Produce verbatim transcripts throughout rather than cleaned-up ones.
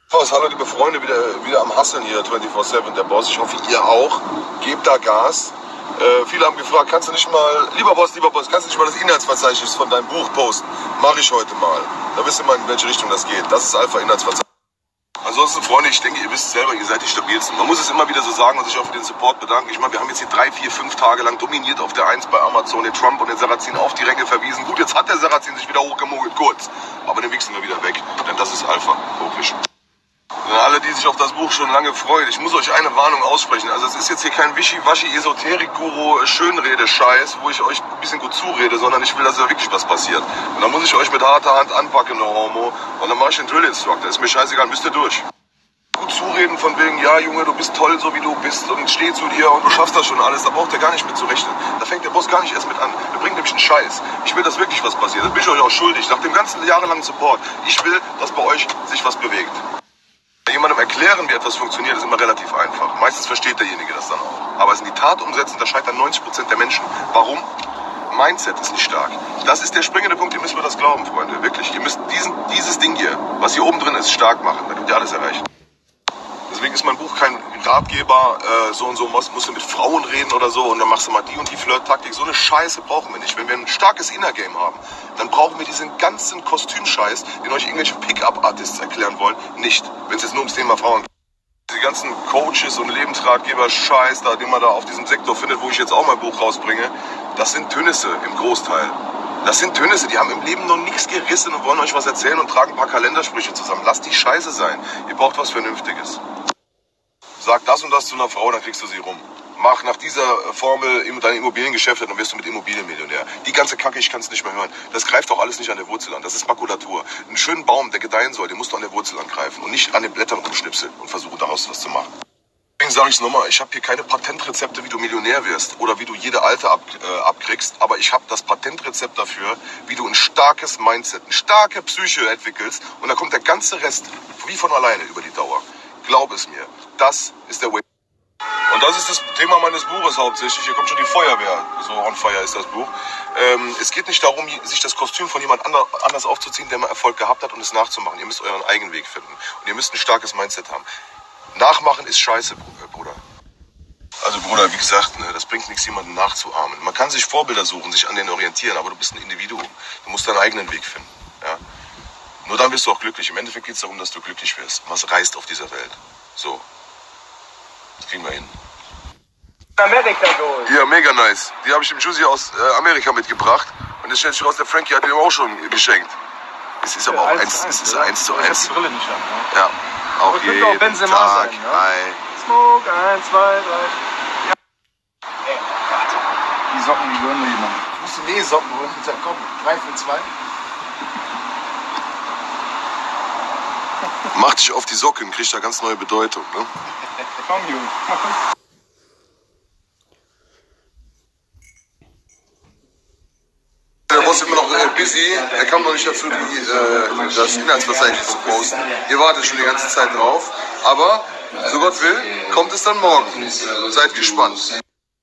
Hallo liebe Freunde, wieder, wieder am Hasseln hier, vierundzwanzig sieben, der Boss. Ich hoffe, ihr auch. Gebt da Gas. Äh, viele haben gefragt, kannst du nicht mal, lieber Boss, lieber Boss, kannst du nicht mal das Inhaltsverzeichnis von deinem Buch posten? Mache ich heute mal. Da wisst ihr mal, in welche Richtung das geht. Das ist Alpha-Inhaltsverzeichnis. Ansonsten, Freunde, ich denke, ihr wisst selber, ihr seid die stabilsten. Man muss es immer wieder so sagen und sich auch für den Support bedanken. Ich meine, wir haben jetzt hier drei, vier, fünf Tage lang dominiert auf der eins bei Amazon, den Trump und den Sarrazin auf die Ränge verwiesen. Gut, jetzt hat der Sarrazin sich wieder hochgemogelt, kurz. Aber den wichsen wir wieder weg, denn das ist Alpha, hochwischen. Und alle, die sich auf das Buch schon lange freuen, ich muss euch eine Warnung aussprechen. Also es ist jetzt hier kein Wischi-Waschi-Esoterik-Guru-Schönrede-Scheiß, wo ich euch ein bisschen gut zurede, sondern ich will, dass da wirklich was passiert. Und dann muss ich euch mit harter Hand anpacken, no homo. Und dann mache ich den Drill-Instructor. Ist mir scheißegal, müsst ihr durch. Gut zureden von wegen, ja Junge, du bist toll, so wie du bist und steh zu dir und du schaffst das schon alles. Da braucht ihr gar nicht mit zu rechnen. Da fängt der Boss gar nicht erst mit an. Der bringt nämlich einen Scheiß. Ich will, dass wirklich was passiert. Das bin ich euch auch schuldig. Nach dem ganzen jahrelangen Support. Ich will, dass bei euch sich was bewegt. Jemandem erklären, wie etwas funktioniert, ist immer relativ einfach. Meistens versteht derjenige das dann auch. Aber es in die Tat umsetzen, da scheitern neunzig Prozent der Menschen. Warum? Mindset ist nicht stark. Das ist der springende Punkt, ihr müsst mir das glauben, Freunde. Wirklich, ihr müsst diesen, dieses Ding hier, was hier oben drin ist, stark machen. Da könnt ihr alles erreichen. Deswegen ist mein Buch kein Ratgeber, äh, so und so musst, musst du mit Frauen reden oder so und dann machst du mal die und die Flirt-Taktik. So eine Scheiße brauchen wir nicht. Wenn wir ein starkes Inner-Game haben, dann brauchen wir diesen ganzen Kostümscheiß, den euch irgendwelche Pick-up-Artists erklären wollen, nicht. Wenn es jetzt nur ums Thema Frauen geht. Die ganzen Coaches und Lebensratgeber-Scheiß, da, den man da auf diesem Sektor findet, wo ich jetzt auch mein Buch rausbringe, das sind Tönnisse im Großteil. Das sind Tönnisse, die haben im Leben noch nichts gerissen und wollen euch was erzählen und tragen ein paar Kalendersprüche zusammen. Lasst die Scheiße sein. Ihr braucht was Vernünftiges. Sag das und das zu einer Frau, dann kriegst du sie rum. Mach nach dieser Formel deine Immobiliengeschäfte, dann wirst du mit Immobilienmillionär. Die ganze Kacke, ich kann es nicht mehr hören. Das greift doch alles nicht an der Wurzel an. Das ist Makulatur. Einen schönen Baum, der gedeihen soll, den musst du an der Wurzel angreifen und nicht an den Blättern rumschnipseln und versuchen daraus was zu machen. Deswegen sage ich es nochmal, ich habe hier keine Patentrezepte, wie du Millionär wirst oder wie du jede Alte ab, äh, abkriegst, aber ich habe das Patentrezept dafür, wie du ein starkes Mindset, eine starke Psyche entwickelst und dann kommt der ganze Rest wie von alleine über die Dauer. Glaub es mir, das ist der Way. Und das ist das Thema meines Buches hauptsächlich. Hier kommt schon die Feuerwehr, so on fire ist das Buch. Ähm, es geht nicht darum, sich das Kostüm von jemand anders aufzuziehen, der mal Erfolg gehabt hat und es nachzumachen. Ihr müsst euren eigenen Weg finden und ihr müsst ein starkes Mindset haben. Nachmachen ist scheiße, Bruder. Also Bruder, wie gesagt, ne, das bringt nichts, jemanden nachzuahmen. Man kann sich Vorbilder suchen, sich an denen orientieren, aber du bist ein Individuum. Du musst deinen eigenen Weg finden. Ja? Nur dann wirst du auch glücklich. Im Endeffekt geht es darum, dass du glücklich wirst. Was reißt auf dieser Welt? So. Das kriegen wir hin. Amerika geholt. Ja, mega nice. Die habe ich dem Juicy aus äh, Amerika mitgebracht. Und jetzt stellt sich raus, der Frankie hat ihm auch schon geschenkt. Es ist aber ja, auch eins, es ist eins zu eins. Ich hab die Brille nicht an, ne? Ja. Auf jeden auch Benzema Tag. Sein, ne? Hi. Smoke, eins, zwei, drei. Ja. Ey, warte. Die Socken, die gehören mir jemandem. Ich musste die Socken holen und sagen, komm, drei für zwei. Mach dich auf die Socken, kriegt da ganz neue Bedeutung, ne? Komm, Junge. Der Boss ist immer noch äh, busy, er kam noch nicht dazu, die, äh, das Inhaltsverzeichnis zu posten. Ihr wartet schon die ganze Zeit drauf, aber so Gott will, kommt es dann morgen. Seid gespannt.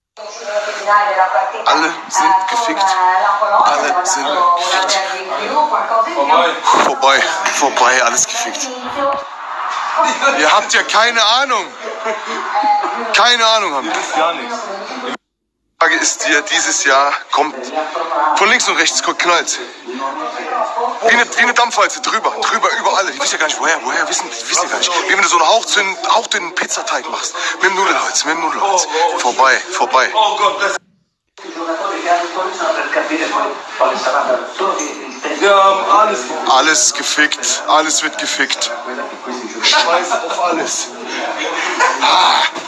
Alle sind gefickt. Alle sind gefickt. Vorbei. Vorbei, vorbei, alles gefickt. Ihr habt ja keine Ahnung. Keine Ahnung haben wir. Gar nichts. Die Frage ist dir, dieses Jahr kommt von links und rechts knallt. Wie eine, wie eine Dampfwalze, drüber, drüber, über alle. Die wissen ja gar nicht, woher, woher, wissen, wissen ja gar nicht. Wie wenn du so einen hauchdünnen, hauchdünnen Pizzateig machst. Mit dem Nudelholz, mit dem Nudelholz. Vorbei, vorbei. Oh Gott, das wir haben alles gefickt. Alles gefickt, alles wird gefickt. Scheiß auf alles. Ah.